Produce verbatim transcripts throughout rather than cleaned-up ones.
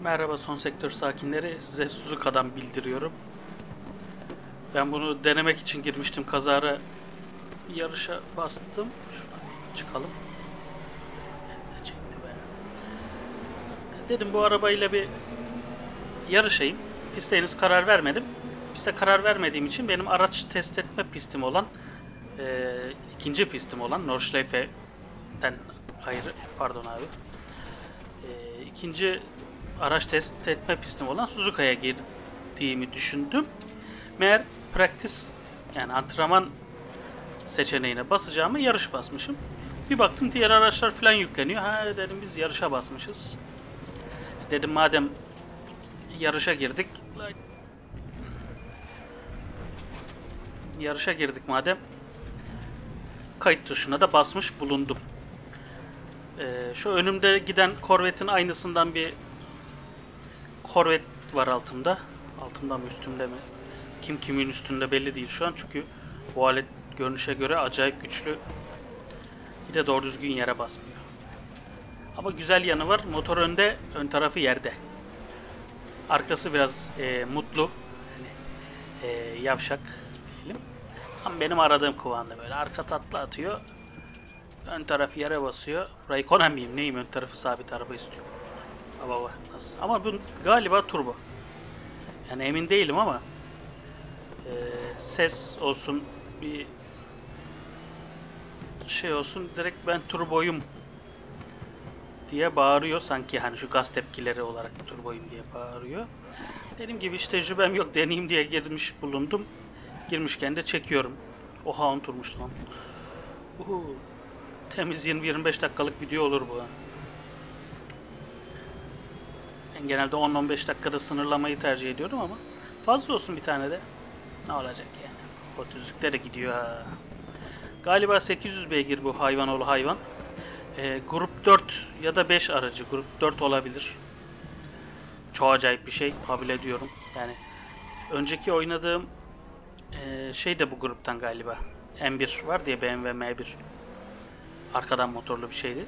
Merhaba son sektör sakinleri, size Suzuka'dan bildiriyorum. Ben bunu denemek için girmiştim, kazara bir yarışa bastım. Şuradan çıkalım. Ne çekti be. Dedim bu arabayla bir yarışayım. Piste henüz karar vermedim. Piste karar vermediğim için benim araç test etme pistim olan e, ikinci pistim olan Nordschleife'den ayrı, pardon abi. E, ikinci araç test etme pistim olan Suzuka'ya girdiğimi düşündüm. Meğer practice, yani antrenman seçeneğine basacağımı yarış basmışım. Bir baktım diğer araçlar falan yükleniyor. Ha dedim biz yarışa basmışız. Dedim madem yarışa girdik. Yarışa girdik madem. Kayıt tuşuna da basmış bulundum. Ee, şu önümde giden Corvette'in aynısından bir Corvette var altımda. Altımda mı üstümde mi? Kim kimin üstünde belli değil şu an çünkü bu alet görünüşe göre acayip güçlü. Bir de doğru düzgün yere basmıyor. Ama güzel yanı var. Motor önde, ön tarafı yerde. Arkası biraz e, mutlu. Yani, e, yavşak diyelim. Ama benim aradığım kıvamda böyle. Arka tatlı atıyor. Ön tarafı yere basıyor. Burayı Konami'yim neyim, ön tarafı sabit araba istiyor. Baba nasıl? Ama bu galiba turbo. Yani emin değilim ama e, ses olsun, bir şey olsun, direkt ben turboyum diye bağırıyor sanki, hani şu gaz tepkileri olarak turboyum diye bağırıyor. Dediğim gibi hiç tecrübem yok, deneyeyim diye girmiş bulundum. Girmişken de çekiyorum. Oha on turmuş lan. Uhu. Temiz yirmi yirmi beş dakikalık video olur bu. Ben genelde on on beş dakikada sınırlamayı tercih ediyorum ama fazla olsun bir tane de. Ne olacak yani? O düzlükte de gidiyor ha. Galiba sekiz yüz beygir bu hayvan oğlu hayvan. E, grup dört ya da beş aracı. Grup dört olabilir. Çok acayip bir şey. Kabul ediyorum. Yani önceki oynadığım e, şey de bu gruptan galiba. M bir var diye, B M W M bir. Arkadan motorlu bir şeydi.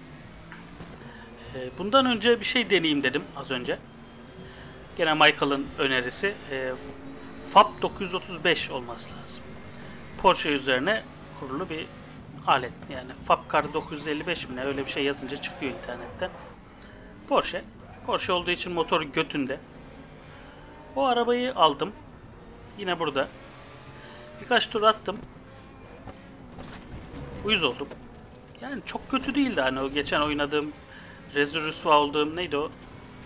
E, bundan önce bir şey deneyeyim dedim az önce. Gene Michael'ın önerisi. E, F A B dokuz yüz otuz beş olması lazım. Porsche üzerine kurulu bir alet. Yani F A B Car dokuz yüz elli beş mi ne, öyle bir şey yazınca çıkıyor internetten. Porsche. Porsche olduğu için motor götünde. O arabayı aldım. Yine burada. Birkaç tur attım. Uyuz oldum. Yani çok kötü değildi, hani o geçen oynadığım Rezervusva olduğum neydi o?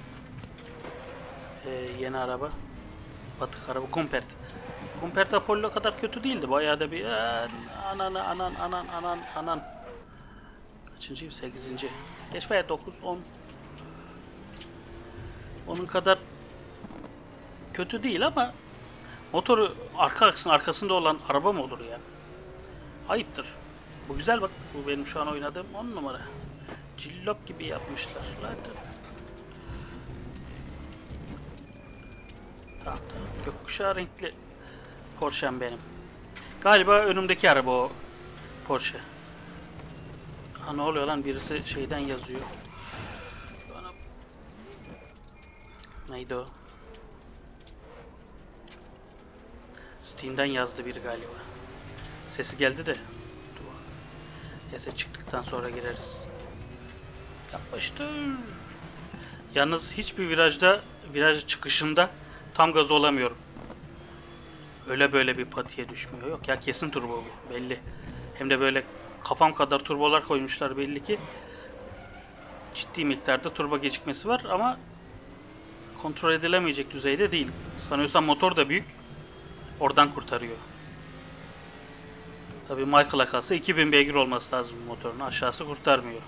Ee, yeni araba. Batık araba. Compert. Compert Apollo kadar kötü değildi. Bayağı da bir anan anan anan anan anan. Kaçıncıyım? sekizinci. Geç bayağı dokuz, on. Onun kadar kötü değil ama motoru arka aksın arkasında olan araba mı olur ya? Ayıptır. Bu güzel bak. Bu benim şu an oynadığım on numara. Cillop gibi yapmışlar. Tamam tamam. Gökkuşağı renkli Porsche'm benim. Galiba önümdeki araba o Porsche. Ha ne oluyor lan? Birisi şeyden yazıyor. Bana... Neydi o? Steam'den yazdı biri galiba. Sesi geldi de. Neyse çıktıktan sonra gireriz. Yapmıştır. Yalnız hiçbir virajda, viraj çıkışında tam gaz olamıyorum. Öyle böyle bir patiye düşmüyor. Yok ya, kesin turbo bu. Belli. Hem de böyle kafam kadar turbolar koymuşlar belli ki. Ciddi miktarda turbo gecikmesi var ama kontrol edilemeyecek düzeyde değil. Sanıyorsam motor da büyük. Oradan kurtarıyor. Tabii Michael'a kalsa iki bin beygir olması lazım motorun. Aşağısı kurtarmıyor.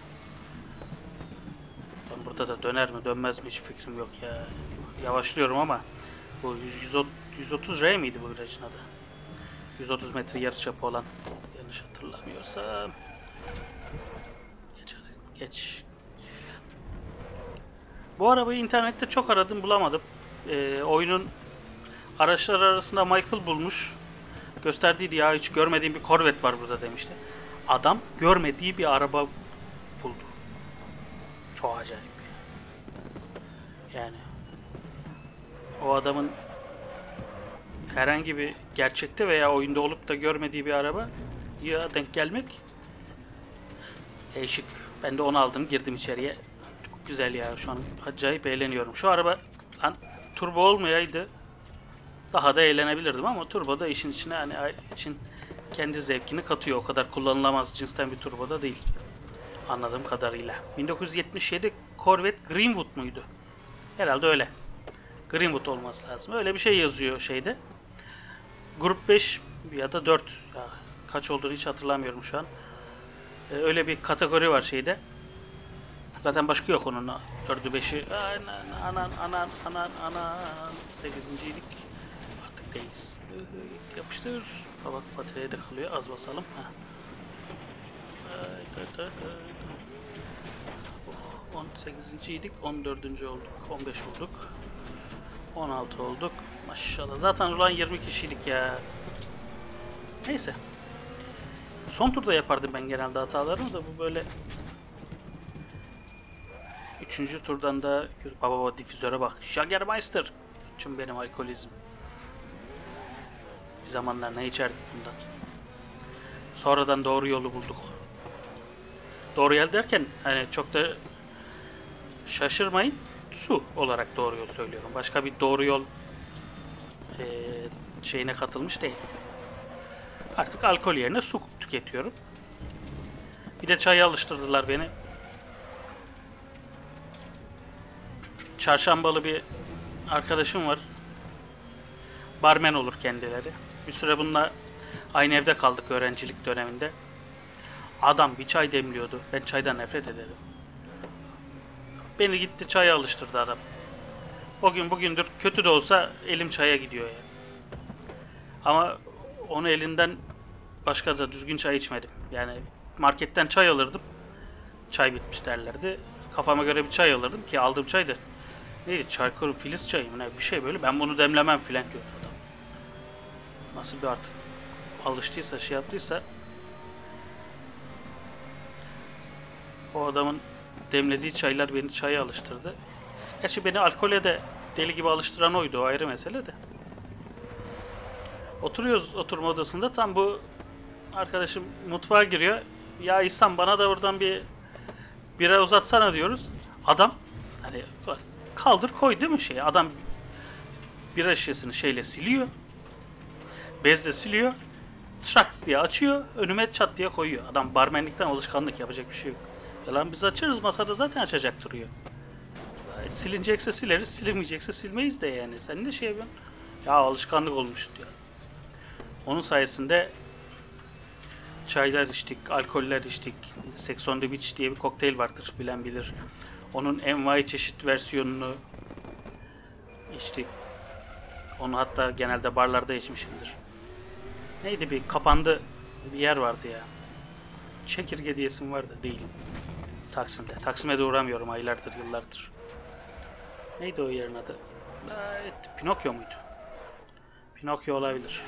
Ben burada da döner mi dönmez mi hiç fikrim yok ya. Yavaşlıyorum ama bu yüz otuz R miydi bu virajın adı? yüz otuz metre yarıçapı olan, yanlış hatırlamıyorsam. Geç hadi, geç. Bu arabayı internette çok aradım, bulamadım. Ee, oyunun araçlar arasında Michael bulmuş. Gösterdiydi ya, hiç görmediğim bir Corvette var burada demişti. Adam görmediği bir araba buldu. Çok acayip. Yani o adamın herhangi bir gerçekte veya oyunda olup da görmediği bir araba ya denk gelmek değişik. Ben de onu aldım, girdim içeriye. Çok güzel ya, şu an acayip eğleniyorum. Şu araba lan turbo olmayaydı daha da eğlenebilirdim ama turbo da işin içine hani için kendi zevkini katıyor. O kadar kullanılamaz cinsten bir turbo da değil. Anladığım kadarıyla. bin dokuz yüz yetmiş yedi Corvette Greenwood muydu? Herhalde öyle. Greenwood olması lazım. Öyle bir şey yazıyor şeyde. Grup beş ya da dört. Ya, kaç olduğunu hiç hatırlamıyorum şu an. Ee, öyle bir kategori var şeyde. Zaten başka yok onun. dördü beşi. Anan anan anan anan anan. sekizinciydik. Artık değiliz. Yapıştır. Bak bataryaya da kalıyor. Az basalım. Heh. Oh, on sekizinciydik. on dördüncü olduk. on beş olduk. on altı olduk. Maşallah. Zaten ulan yirmi kişiydik ya. Neyse. Son turda yapardım ben genelde hatalarımı da bu böyle. Üçüncü turdan da baba baba difüzöre bak. Jagermeister. Çünkü benim alkolizm. Bir zamanlar ne içerdik bundan. Sonradan doğru yolu bulduk. Doğru yol derken hani çok da şaşırmayın. Su olarak doğru yol söylüyorum. Başka bir doğru yol e, şeyine katılmış değil. Artık alkol yerine su tüketiyorum. Bir de çaya alıştırdılar beni. Çarşambalı bir arkadaşım var. Barmen olur kendileri. Bir süre bununla aynı evde kaldık öğrencilik döneminde. Adam bir çay demliyordu. Ben çaydan nefret ederim. Beni gitti çaya alıştırdı adam. O gün bugündür kötü de olsa elim çaya gidiyor yani. Ama onu elinden başka da düzgün çay içmedim. Yani marketten çay alırdım. Çay bitmiş derlerdi. Kafama göre bir çay alırdım ki aldığım çay da neydi? Çaykur Filiz çayı mı ne? Bir şey böyle. Ben bunu demlemem filan diyor adam. Nasıl bir artık alıştıysa şey yaptıysa o adamın demlediği çaylar beni çaya alıştırdı. Gerçi beni alkole de deli gibi alıştıran oydu, o ayrı mesele de. Oturuyoruz oturma odasında, tam bu arkadaşım mutfağa giriyor. Ya İhsan bana da oradan bir bira uzatsana diyoruz. Adam hani kaldır koy değil mi şey? Adam bira şişesini şeyle siliyor. Bezle siliyor. Traks diye açıyor. Önüme çat diye koyuyor. Adam barmenlikten alışkanlık, yapacak bir şey yok. Ya lan biz açarız, masada zaten açacak duruyor. Silinecekse sileriz, silinmeyecekse silmeyiz de yani. Sen ne şey yapıyorsun? Ya alışkanlık olmuş diyor. Onun sayesinde çaylar içtik, alkoller içtik. Sex on the Beach diye bir kokteyl vardır, bilen bilir. Onun envai çeşit versiyonunu içtik. Onu hatta genelde barlarda içmişimdir. Neydi, bir kapandı bir yer vardı ya. Çekirge diyesim var da değil. Taksim'de. Taksim'e de uğramıyorum aylardır, yıllardır. Neydi o yerin adı? Evet, Pinokyo muydu? Pinokyo olabilir.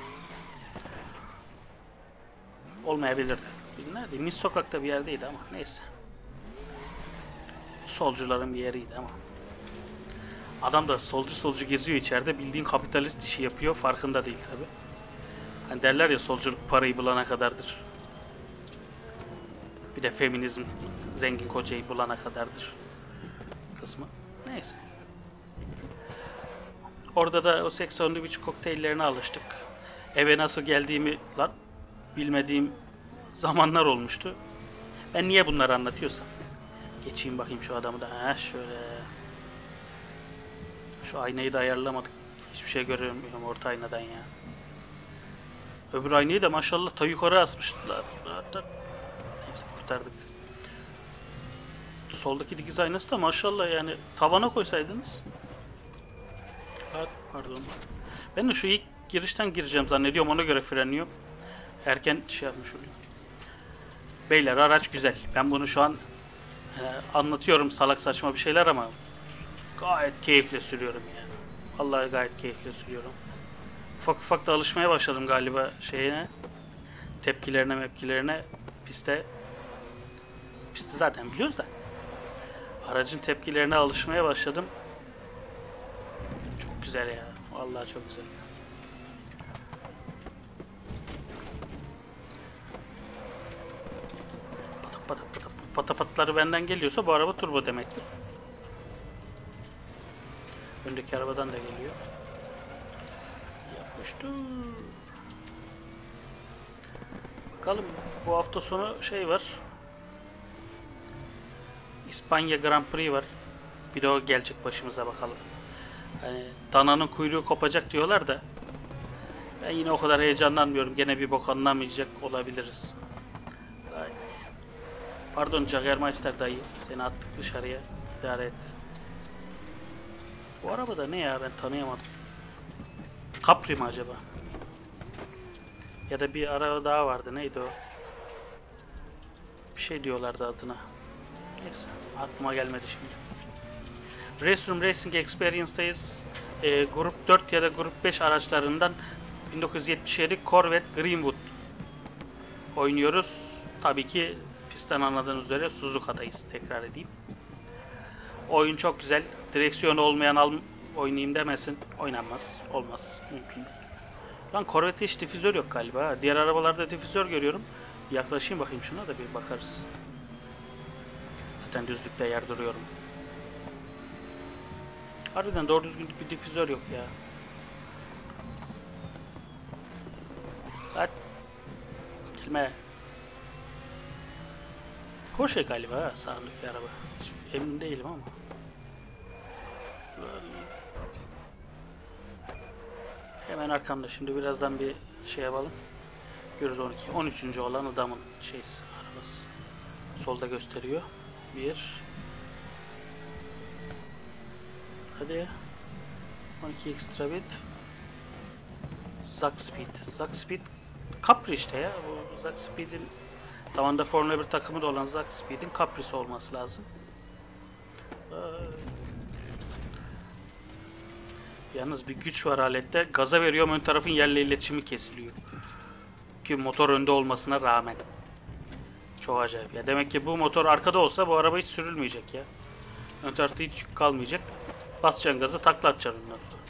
Olmayabilirdi. Nerede? Mis sokakta bir yerdeydi ama neyse. Solcuların bir yeriydi ama. Adam da solcu solcu geziyor içeride, bildiğin kapitalist işi yapıyor, farkında değil tabi. Hani derler ya, solculuk parayı bulana kadardır. Bir de feminizm zengin kocayı bulana kadardır kısmı. Neyse. Orada da o Sex on the Beach kokteyllerine alıştık. Eve nasıl geldiğimi lan bilmediğim zamanlar olmuştu. Ben niye bunları anlatıyorsam. Geçeyim bakayım şu adamı da. Heh, şöyle. Şu aynayı da ayarlamadık. Hiçbir şey göremiyorum orta aynadan ya. Öbür aynayı da maşallah ta yukarı asmışlar. Neyse kurtardık. Soldaki dikiz aynası da maşallah yani tavana koysaydınız. Pardon. Ben de şu ilk girişten gireceğim zannediyorum, ona göre frenliyorum. Erken şey yapmış oluyor. Beyler araç güzel. Ben bunu şu an e, anlatıyorum salak saçma bir şeyler ama gayet keyifle sürüyorum yani. Vallahi gayet keyifle sürüyorum. Ufak ufak da alışmaya başladım galiba şeyine. Tepkilerine mepkilerine. Piste. Pisti zaten biliyoruz da. Aracın tepkilerine alışmaya başladım. çok güzel ya. Vallahi çok güzel. Patap patap patap. Patapatları benden geliyorsa bu araba turbo demektir. Öndeki arabadan da geliyor. Yapmıştır. Bakalım, bu hafta sonu şey var. İspanya Grand Prix var. Bir de o gelecek başımıza, bakalım. Hani dananın kuyruğu kopacak diyorlar da ben yine o kadar heyecanlanmıyorum. Gene bir bok anlamayacak olabiliriz. Pardon Jagermeister dayı, seni attık dışarıya. İdare et. Bu araba da ne ya, ben tanıyamadım. Capri mi acaba? Ya da bir araba daha vardı, neydi o? Bir şey diyorlardı adına. Neyse, aklıma gelmedi şimdi. Race Room Racing Experience'dayız. E, grup dört ya da grup beş araçlarından bin dokuz yüz yetmiş yedi Corvette Greenwood oynuyoruz. Tabii ki pistten anladığınız üzere Suzuka'dayız, tekrar edeyim. Oyun çok güzel. Direksiyonu olmayan al oynayayım demesin. Oynanmaz. Olmaz. Mümkün değil. Lan Corvette hiç difüzör yok galiba. Diğer arabalarda difüzör görüyorum. Bir yaklaşayım bakayım şuna da bir bakarız. Zaten düzlükte yer duruyorum. Harbiden doğru düzgün bir difüzör yok ya. Hadi. Gelme. Porsche galiba ha, sağındaki araba. Hiç emin değilim ama. Hemen arkamda, şimdi birazdan bir şey yapalım. Görürüz on iki. on üçüncü olan adamın şeysi, arabası. Solda gösteriyor. bir. Hadi. on iki extra bit. Zack Speed. Zack Speed Capri işte ya. Bu Zack Speed'in zamanında Formula bir takımı da olan Zack Speed'in Capri'si olması lazım. Ee, yalnız bir güç var alette. Gaza veriyorum, ön tarafın yerle iletişimi kesiliyor. Ki motor önde olmasına rağmen. Çok acayip ya. Demek ki bu motor arkada olsa bu araba hiç sürülmeyecek ya. Ön tarafta hiç kalmayacak. Basacaksın gazı, takla atacaksın ondan sonra.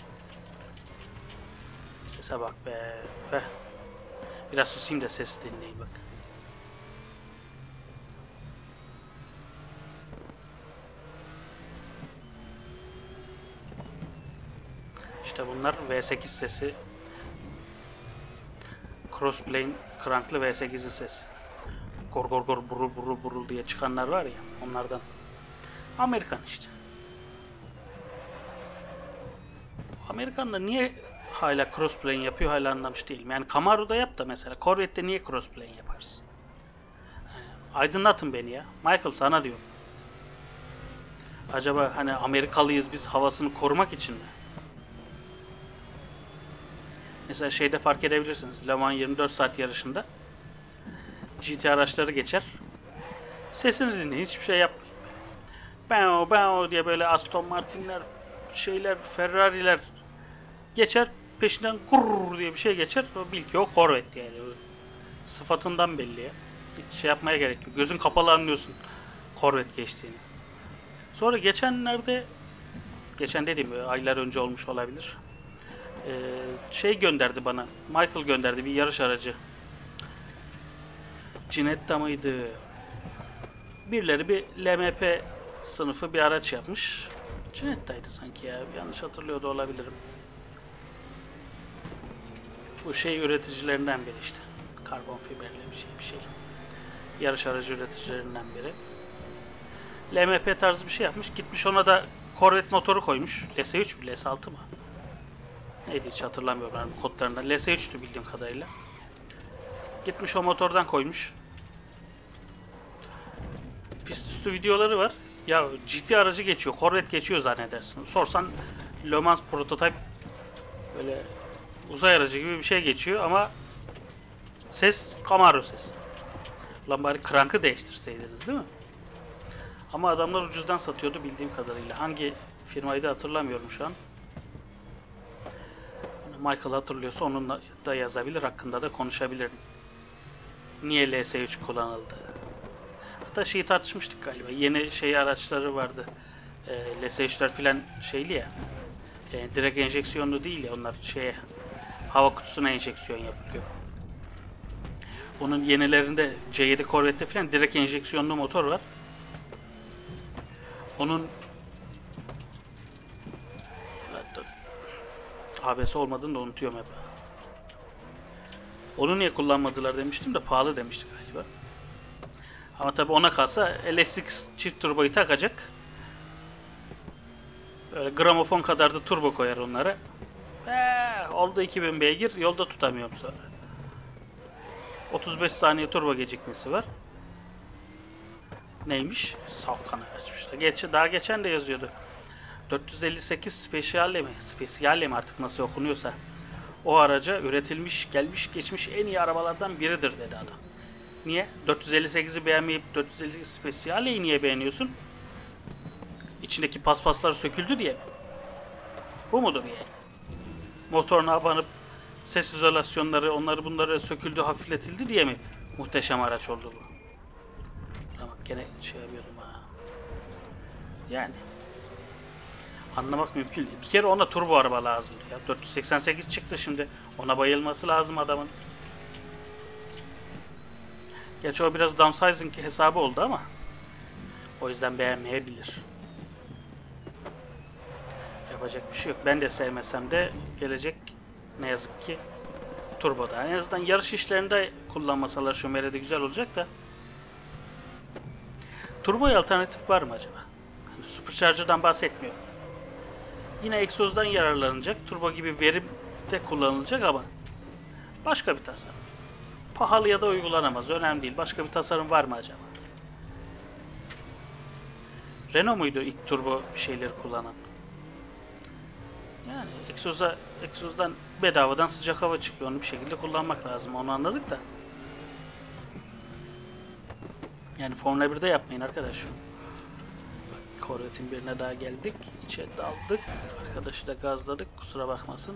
Sese bak be. Heh. Biraz susayım da sesi dinleyin bak. İşte bunlar V sekiz sesi. Crossplane cranklı V sekiz'in sesi. Gor gor gor burul burul burul diye çıkanlar var ya, onlardan. Amerikan işte. Amerikanlar niye hala crossplane yapıyor, hala anlamış değilim. Yani Camaro'da yap da mesela Corvette'de niye crossplane yaparsın? Yani aydınlatın beni ya. Michael, sana diyorum. Acaba hani Amerikalıyız biz havasını korumak için mi? Mesela şeyde fark edebilirsiniz. Le Mans yirmi dört saat yarışında G T araçları geçer. Sesini dinleyin, hiçbir şey yapmayın. Bao bao diye böyle Aston Martin'ler, şeyler, Ferrari'ler geçer, peşinden kurr diye bir şey geçer. O bil ki o Corvette yani. O sıfatından belli ya. Hiç şey yapmaya gerek yok. Gözün kapalı anlıyorsun Corvette geçtiğini. Sonra geçenlerde, geçen dediğim aylar önce olmuş olabilir. Ee, şey gönderdi bana. Michael gönderdi bir yarış aracı. Ginetta mıydı? Birileri bir L M P sınıfı bir araç yapmış. Ginetta'ydı sanki ya. Yanlış hatırlıyor da olabilirim. Bu şey üreticilerinden biri işte. Karbon fiberli bir şey bir şey. Yarış aracı üreticilerinden biri. L M P tarzı bir şey yapmış. Gitmiş ona da Corvette motoru koymuş. L S üç mü? L S altı mı? Neydi hiç hatırlamıyorum ben bu kodlarından. L S üç'tü bildiğim kadarıyla. Gitmiş o motordan koymuş. Pist üstü videoları var. Ya G T aracı geçiyor, Corvette geçiyor zannedersin. Sorsan Le Mans prototype böyle uzay aracı gibi bir şey geçiyor ama ses Camaro sesi. Lan bari krankı değiştirseydiniz değil mi? Ama adamlar ucuzdan satıyordu bildiğim kadarıyla. Hangi firmayı da hatırlamıyorum şu an. Michael hatırlıyorsa onunla da yazabilir, hakkında da konuşabilirim. Niye L S üç kullanıldı? Hatta şeyi tartışmıştık galiba. Yeni şey araçları vardı. E, L S üç'ler filan şeyli ya. Yani direkt enjeksiyonlu değil ya, onlar şeye, hava kutusuna enjeksiyon yapılıyor. Onun yenilerinde C yedi Corvette'te falan direkt enjeksiyonlu motor var. Onun A B S olmadığını da unutuyorum hep. Onu niye kullanmadılar demiştim de pahalı demiştik galiba. Ama tabi ona kalsa L S X çift turboyu takacak. Böyle gramofon kadar da turbo koyar onlara. Eee, oldu iki bin beygir, yolda tutamıyorum sonra. otuz beş saniye turbo gecikmesi var. Neymiş? Safkanı açmışlar. Geç, daha geçen de yazıyordu. dört yüz elli sekiz Speciale mi? Speciale mi artık nasıl okunuyorsa. O araca üretilmiş, gelmiş, geçmiş en iyi arabalardan biridir dedi adam. Niye? dört yüz elli sekizi beğenmeyip dört yüz elli sekiz Speciale'yi niye beğeniyorsun? İçindeki paspaslar söküldü diye mi? Bu mudur yani? Motoruna abanıp ses izolasyonları, onları bunları söküldü, hafifletildi diye mi muhteşem araç oldu bu? Ama gene şey yapıyordum ha. Yani anlamak mümkün değil. Bir kere ona turbo araba lazım ya. dört yüz seksen sekiz çıktı şimdi. Ona bayılması lazım adamın. Gerçi o biraz downsizing hesabı oldu ama o yüzden beğenmeyebilir. Yapacak bir şey yok. Ben de sevmesem de gelecek ne yazık ki turboda. En azından yarış işlerinde kullanmasalar şu merede güzel olacak da. Turboya alternatif var mı acaba? Yani Supercharger'dan bahsetmiyorum. Yine egzozdan yararlanacak. Turbo gibi verim de kullanılacak ama başka bir tasarım. Pahalıya da uygulanamaz. Önemli değil. Başka bir tasarım var mı acaba? Renault muydu ilk turbo bir şeyleri kullanan? Yani egzoza, egzozdan bedavadan sıcak hava çıkıyor. Onu bir şekilde kullanmak lazım. Onu anladık da. Yani Formula birde yapmayın arkadaş. Corvette'in birine daha geldik. İçe daldık. Arkadaşı da gazladık. Kusura bakmasın.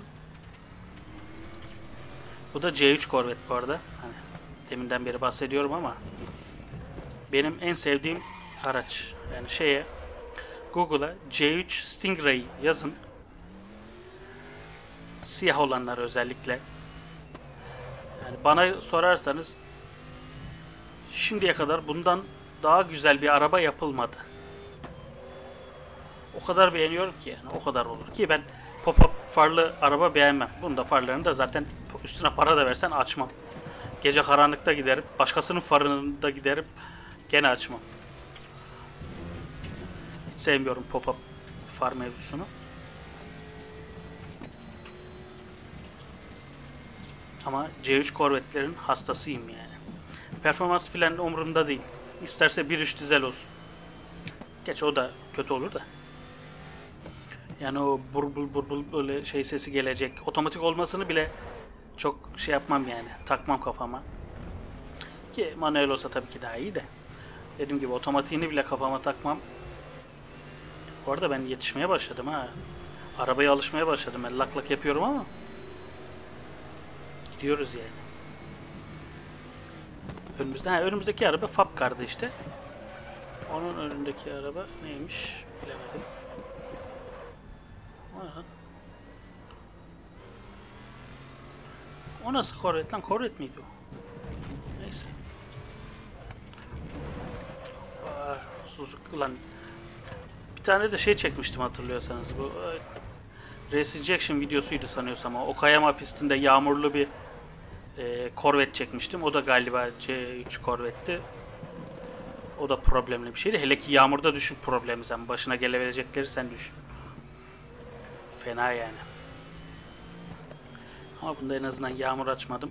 Bu da C üç Corvette bu arada. Hani deminden beri bahsediyorum ama benim en sevdiğim araç. Yani şeye Google'a C üç Stingray yazın. Siyah olanlar özellikle. Yani bana sorarsanız şimdiye kadar bundan daha güzel bir araba yapılmadı. O kadar beğeniyorum ki yani o kadar olur ki ben pop-up farlı araba beğenmem. Bunun da farlarını da zaten üstüne para da versen açmam. Gece karanlıkta giderim. Başkasının farında giderim. Gene açmam. Hiç sevmiyorum pop-up far mevzusunu. Ama C üç Corvette'lerin hastasıyım yani. Performans filan umurumda değil. İsterse bir üç dizel olsun. Geç o da kötü olur da. Yani o burbul burbul böyle şey sesi gelecek. Otomatik olmasını bile çok şey yapmam yani. Takmam kafama. Ki manuel olsa tabii ki daha iyi de. Dediğim gibi otomatiğini bile kafama takmam. Bu arada ben yetişmeye başladım ha. Arabaya alışmaya başladım. Ben lak lak yapıyorum ama gidiyoruz yani. Önümüzde, ha, önümüzdeki araba Fabcar'dı işte. Onun önündeki araba neymiş bilemedim. Aha. O nasıl Corvette lan? Corvette miydi o? Neyse. Aa, Suzuki lan. Bir tane de şey çekmiştim hatırlıyorsanız. Bu Race Injection videosuydu sanıyorsam. O Okayama pistinde yağmurlu bir e, Corvette çekmiştim. O da galiba C üç Corvette'ti. O da problemli bir şeydi. Hele ki yağmurda düşün problemi sen. Başına gelebilecekleri sen düşün. Fena yani. Ama bunda en azından yağmur açmadım.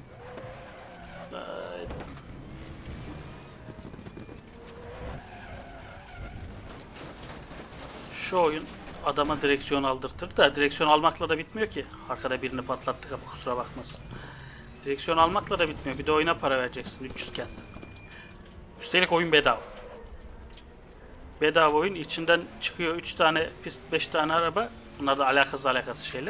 Şu oyun adama direksiyon aldırtır da direksiyon almakla da bitmiyor ki. Arkada birini patlattık ama kusura bakmasın. Direksiyon almakla da bitmiyor. Bir de oyuna para vereceksin üç yüz iken. Üstelik oyun bedava. Bedava oyun. İçinden çıkıyor üç tane pist, beş tane araba. Bunlar da alakasız alakasız şeyler.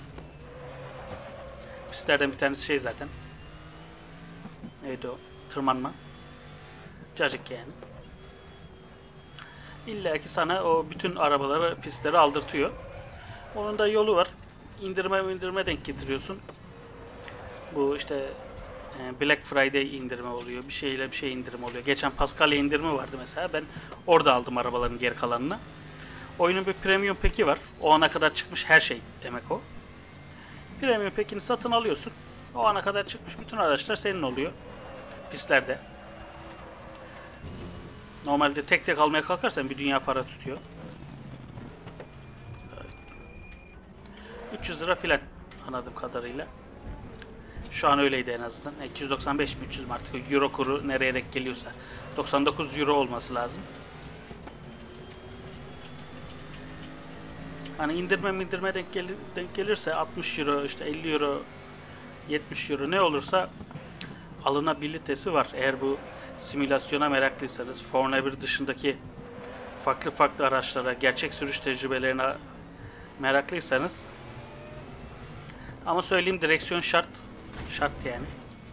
Pistlerden bir tanesi şey zaten. Neydi o? Tırmanma. Cacık yani. İlla ki sana o bütün arabaları, pistleri aldırtıyor. Onun da yolu var. İndirme indirme denk getiriyorsun. Bu işte Black Friday indirme oluyor. Bir şeyle bir şey indirim oluyor. Geçen Paskalya indirimi vardı mesela. Ben orada aldım arabaların geri kalanını. Oyunun bir premium peki var. O ana kadar çıkmış her şey demek o. Premium pekini satın alıyorsun. O ana kadar çıkmış bütün araçlar senin oluyor. Pistlerde. Normalde tek tek almaya kalkarsan bir dünya para tutuyor. üç yüz lira filan anladığım kadarıyla. Şu an öyleydi en azından. iki yüz doksan beş mi üç yüz mi artık euro kuru nereye denk geliyorsa. doksan dokuz euro olması lazım. Hani indirme indirme denk, gel denk gelirse altmış euro, işte elli euro, yetmiş euro ne olursa alınabilitesi var. Eğer bu simülasyona meraklıysanız, Formula bir dışındaki farklı farklı araçlara, gerçek sürüş tecrübelerine meraklıysanız. Ama söyleyeyim, direksiyon şart. Şart yani.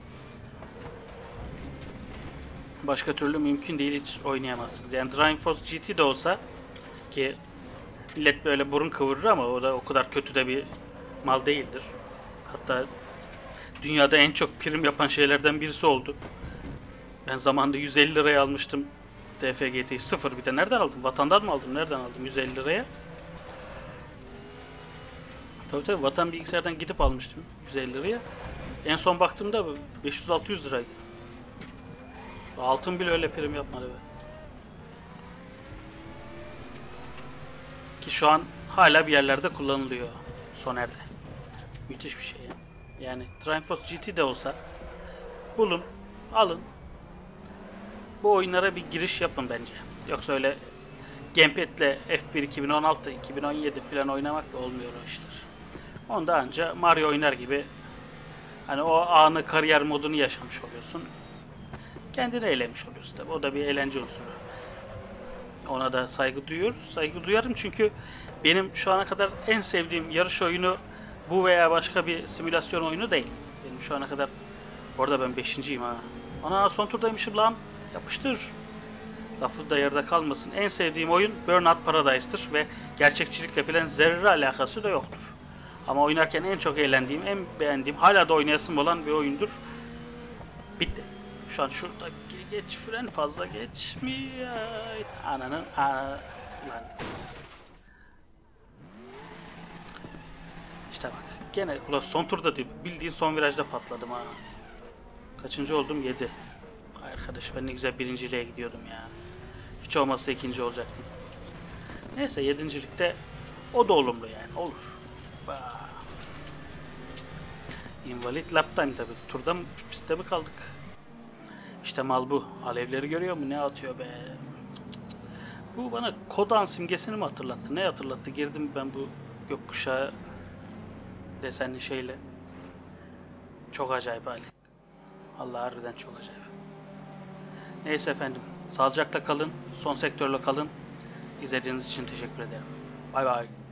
Başka türlü mümkün değil, hiç oynayamazsınız. Yani Driving Force G T de olsa, ki millet böyle burun kıvırır ama o da o kadar kötü de bir mal değildir. Hatta dünyada en çok prim yapan şeylerden birisi oldu. Ben zamanında yüz elli liraya almıştım D F G T'yi, sıfır. Bir de nereden aldım? Vatandan mı aldım? Nereden aldım? yüz elli liraya. Tabii tabii Vatan Bilgisayar'dan gidip almıştım yüz elli liraya. En son baktığımda beş yüz altı yüz liraydı. Altın bile öyle prim yapmadı be. Ki şu an hala bir yerlerde kullanılıyor Soner'de. Müthiş bir şey yani. Yani Driving Force G T de olsa bulun, alın. Bu oyunlara bir giriş yapın bence. Yoksa öyle Gamepad'le F bir iki bin on altı, iki bin on yedi falan oynamak da olmuyor o işler. Onda anca Mario oynar gibi hani o anı, kariyer modunu yaşamış oluyorsun. Kendini eğlenmiş oluyorsun tabi. O da bir eğlence unsuru. Ona da saygı duyuyoruz. Saygı duyarım çünkü benim şu ana kadar en sevdiğim yarış oyunu bu veya başka bir simülasyon oyunu değil. Benim şu ana kadar, orada ben beşinciyim ha. Ana son turdaymışım lan. Yapıştır. Lafı da yerde kalmasın. En sevdiğim oyun Burnout Paradise'tır ve gerçekçilikle filan zerre alakası da yoktur. Ama oynarken en çok eğlendiğim, en beğendiğim, hala da oynayasım olan bir oyundur. Bitti. Şu an şurada geç, fren fazla geçmiyor. Ananın ana... İşte bak gene ulan son turda değil, bildiğin son virajda patladım ha. Kaçıncı oldum? yedi. Arkadaş ben ne güzel birinciliğe gidiyordum ya. Hiç olmazsa ikinci olacaktım. Neyse yedincilikte o da olumlu yani, olur. Bah. Invalid lap time tabi. Turda mı, pistte mi kaldık? İşte mal bu. Alevleri görüyor mu? Ne atıyor be? Bu bana Kodan simgesini mi hatırlattı? Ne hatırlattı? Girdim ben bu gökkuşağı desenli şeyle. Çok acayip alet. Allah harbiden çok acayip. Neyse efendim. Sağlıcakla kalın. Son sektörle kalın. İzlediğiniz için teşekkür ederim. Bay bay.